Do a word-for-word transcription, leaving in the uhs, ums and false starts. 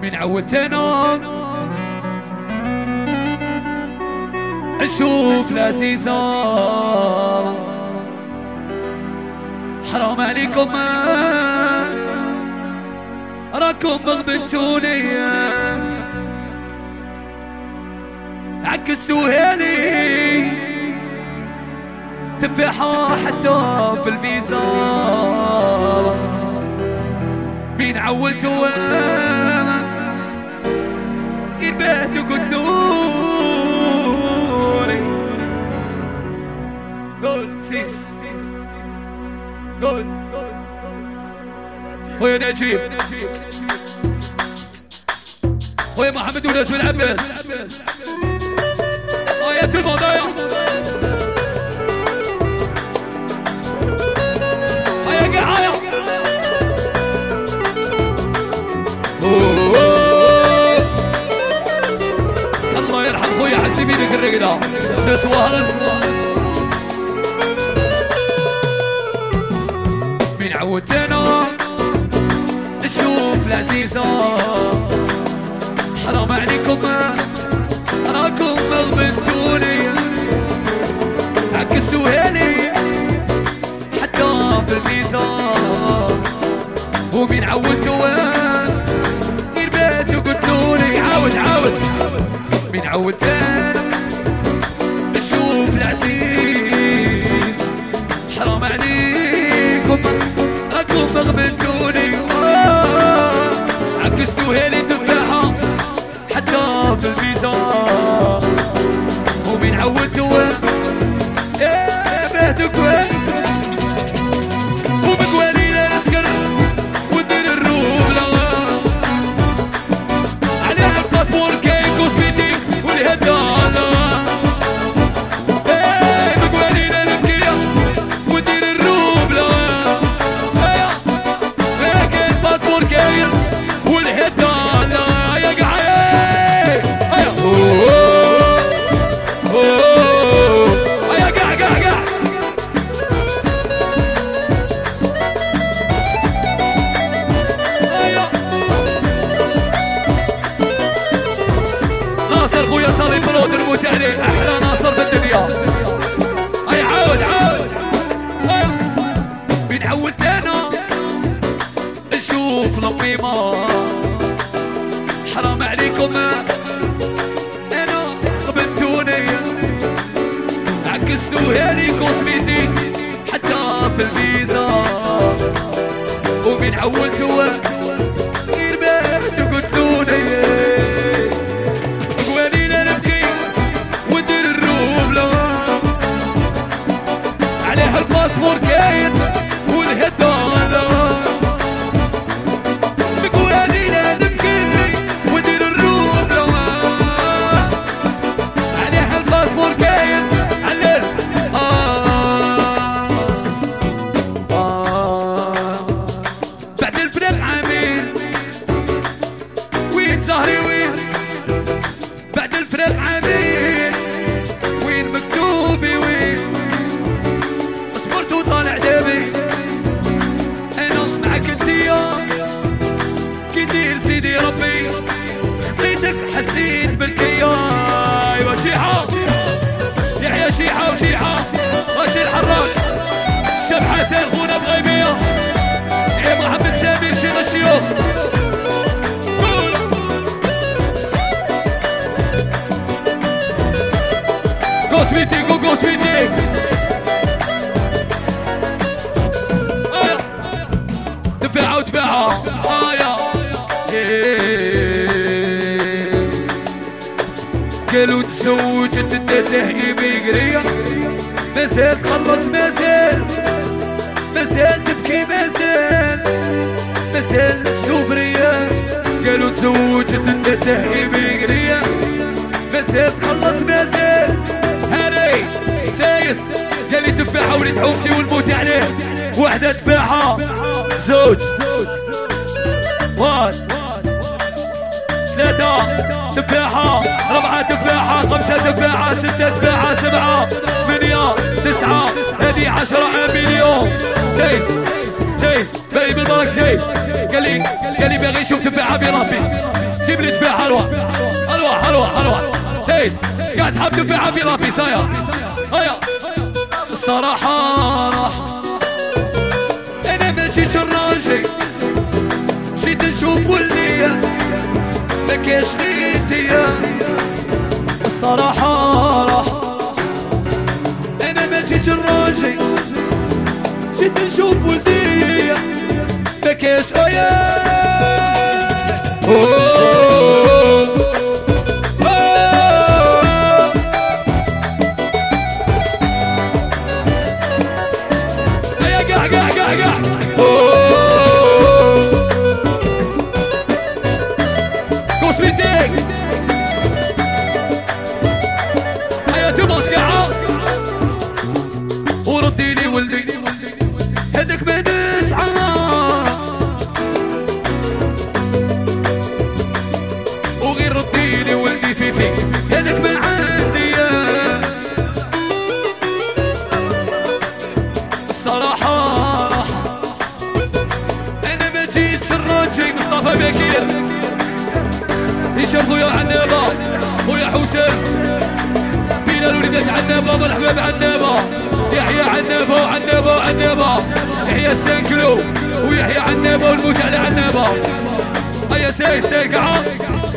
من عودت انام اشوف لذيذة حرام عليكم راكم مغبنتوني عكستوها لي تفاحة حتى في الفيزا مين عولتوا يبهتوا قتلوني قول سيس قول خويا نجيب خويا محمد وناس بن عباس آيات المضايا هيا قاعية الله يرحم خويا حسيبي لك الرقدة ناس وهرن من عودتنا نشوف العزيزة حرام عليكم راكم مغبنتوني عكستوها لي حتى في الميزان ومين عودتوا غير باتوا قتلوني عاود عاود مين عودتنا نشوف العزيز حرام عليكم راكم مغبنتوني عكستوها لي تفاحة حتى في الميزان ومين عودتوا ايه بهتوا كويس وبقوالينا نسكر وندير الروبلة عليها الباسبور كاين كوسميتيك والهدالة ايه بقوالينا نبكي وندير الروبلة ايه كاين الباسبور كاين والهدالة يا قعاية ايه المتعلي احلى ناصر بالدنيا اي عاود عاود من عودتنا نشوف القيمة حرام عليكم انا قبلتوني عكستوها لي كوسميتي حتى في الفيزا ومن عولتوا غير باتوا قتلوني الباسبور كاين والهدالة بقوالينا نبكي وندير الروبلة عليها الباسبور كاين عليه آه آه بعد الفراق عامين وين زهري وين بعد الفراق عامين وين مكتوبي وين وطالع دابي انا معك انتيا كي دير سيدي ربي خطيتك حسيت بالكيا ايوا شيحة يحيى شيحة وشيحة ماشي الحراش الشاب حسين خونا بغيبية يا محمد سامي شيخ الشيوخ كوسميتيك وكوسميتيك تفاحة وتفاحة آيا قالوا تزوج تتهي بقرية مازال تخلص مازال مازال تبكي مازال مازال السوبرية قالوا تزوج تتهي بقرية مازال تخلص مازال هاري سايس قال لي تفاحة ولد حومتي والموت عليه وحدة تفاحة زوج واحد ثلاثة تفاحة ربعة تفاحة خمسة تفاحة ستة تفاحة سبعة ثمانية تسعة هذه عشرة مليون سيس سيس سيس باقي بالبرك سيس قال لي قال لي باغي يشوف تفاحه في ربي جيب لي تفاحه حلوه حلوه حلوه حلوه سيس قاعد اسحب تفاحه في ربي سايا هيا الصراحه راح انا ما جيتش الراجل جيت نشوف ولدي ما كاش غيرتيا الصراحه راح انا ما جيتش الراجل جيت نشوف ولدي ما كاش ايا قاع قاع قاع قاع كوسميتيك هيا تبغى قاع وردي لي ولدي هداك ما نسعى وغير ردي لي ولدي في في هداك ما عندي الصراحة أنا ما جيتش الراجل مصطفى بكير هشام خويا عنابة خويا حسام بلال وليدات عنابة والحباب عنابة يحيى عنابة وعنابة وعنابة يحيى السانكلو ويحيى عنابة والموت على عنابة هيا ساي ساي قاع